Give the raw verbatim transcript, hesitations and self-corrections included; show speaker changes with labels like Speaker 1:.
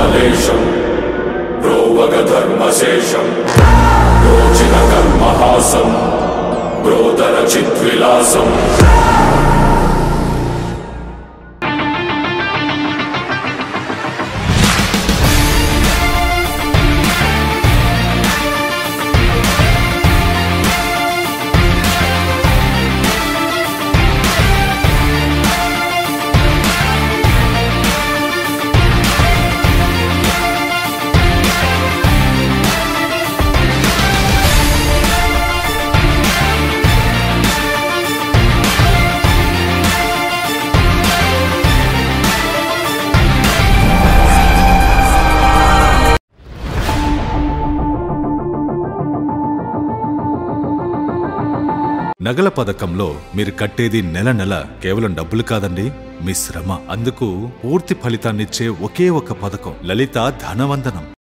Speaker 1: కమలేశం ప్రోవగధర్మశేషం రోచిన కర్మహాసం బ్రోదర చిద్విలాసం.
Speaker 2: నగల పథకంలో మీరు కట్టేది నెల నెల కేవలం డబ్బులు కాదండి, మీ శ్రమ. అందుకు పూర్తి ఫలితాన్నిచ్చే ఒకే ఒక పథకం లలిత ధనవందనం.